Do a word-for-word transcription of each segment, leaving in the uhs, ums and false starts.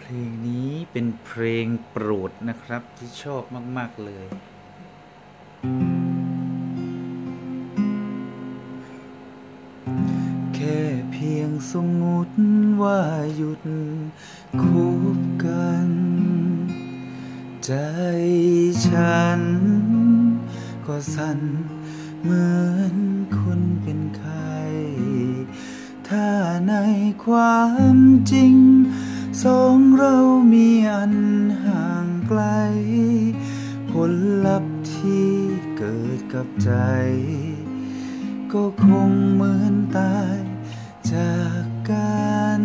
ลงนี้เป็นเพลงโปรดนะครับที่ชอบมากๆเลยแค่เพียงสมมุติว่าหยุดคบกันใจฉันก็สั่นเหมือนคนเป็นไข้ถ้าในความจริงสองเรามีอันห่างไกลผลลัพธ์ที่เกิดกับใจก็คงเหมือนตายจากกัน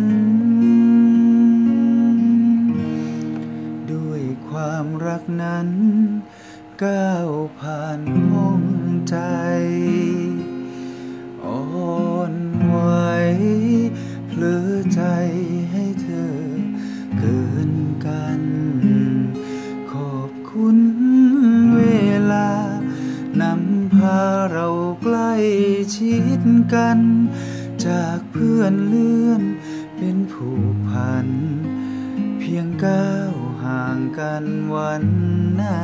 ด้วยความรักนั้นก้าวผ่านห้องใจอ่อนไหวเผลอใจให้เธอเกินกันขอบคุณเวลานำพาเราใกล้ชิดกันจากเพื่อนเลื่อนเป็นผูกพันเพียงก้าวห่างกันวันไหน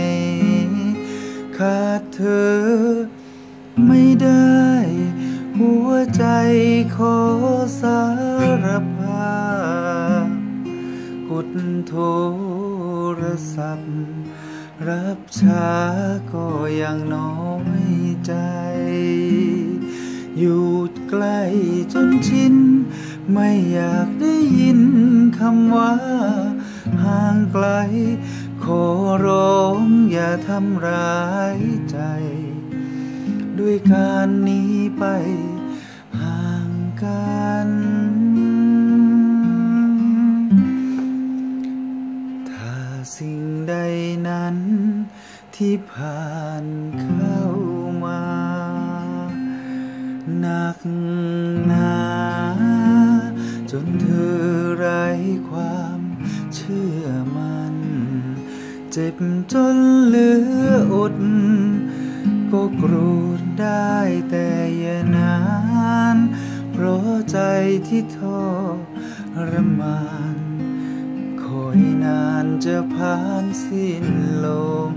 ขาดเธอไม่ได้หัวใจขอสารภาพกดโทรศัพท์รับช้าก็ยังน้อยใจอยู่ใกล้จนชินไม่อยากได้ยินคำว่าห่างไกลขอร้องอย่าทำร้ายใจด้วยการหนีไปห่างกันถ้าสิ่งใดนั้นที่ผ่านเข้ามาหนักหนาจนเธอไร้ความเชื่อมันเจ็บจนเหลืออดก็โกรธได้แต่อย่านานเพราะใจที่ทรมานคอยนานจะผ่านสิ้นลม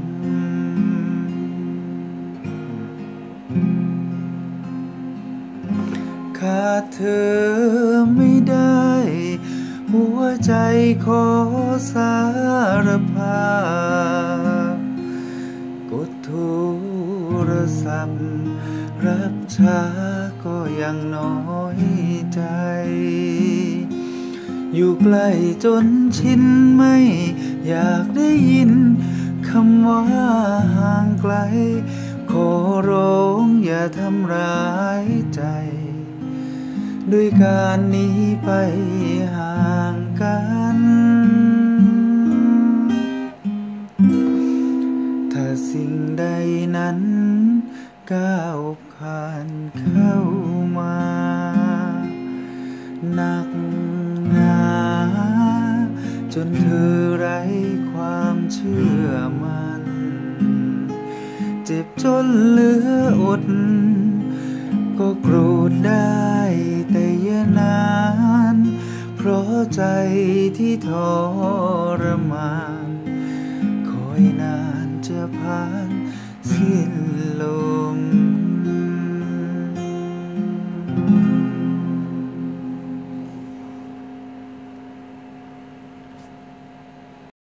ขาดเธอไม่ได้หัวใจขอสารภาพกดโทรศัพท์รับช้าก็ยังน้อยใจอยู่ใกล้จนชินไม่อยากได้ยินคำว่าห่างไกลขอร้องอย่าทำร้ายใจด้วยการหนีไปห่างกันถ้าสิ่งใดนั้นก้าวผ่านเข้ามาหนักหนาจนเธอไร้ความเชื่อมั่นเจ็บจนเหลืออดก็โกรธได้แต่อย่านานเพราะใจที่ทรมานคอยนานจะผ่านสิ้นลม